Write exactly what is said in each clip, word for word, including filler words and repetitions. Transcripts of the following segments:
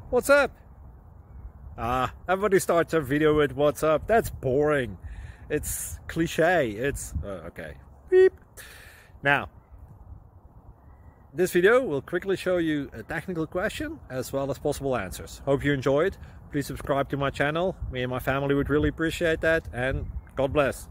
What's up? Ah, everybody starts a video with what's up. That's boring. It's cliche. It's uh, okay. Beep. Now, this video will quickly show you a technical question as well as possible answers. Hope you enjoyed. Please subscribe to my channel. Me and my family would really appreciate that, and God bless.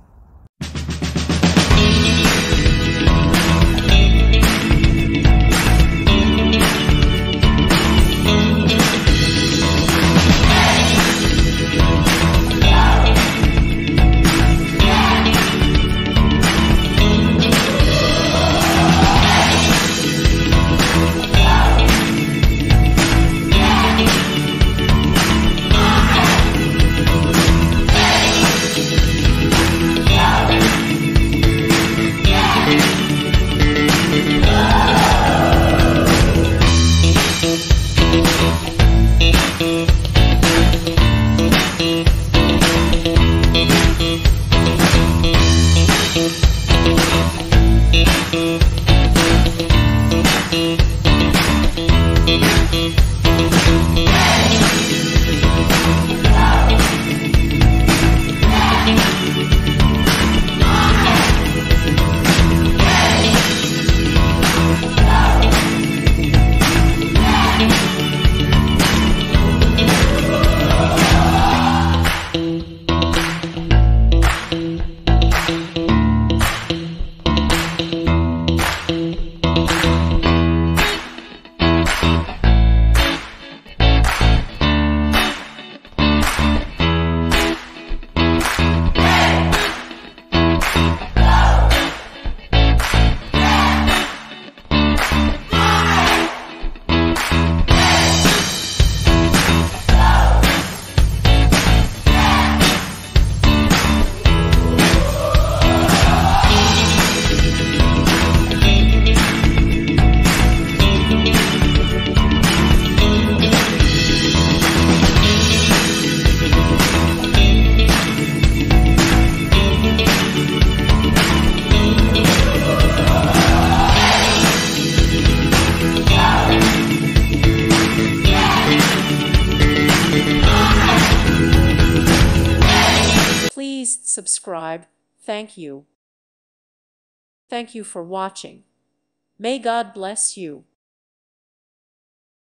Please subscribe. Thank you. Thank you for watching. May God bless you.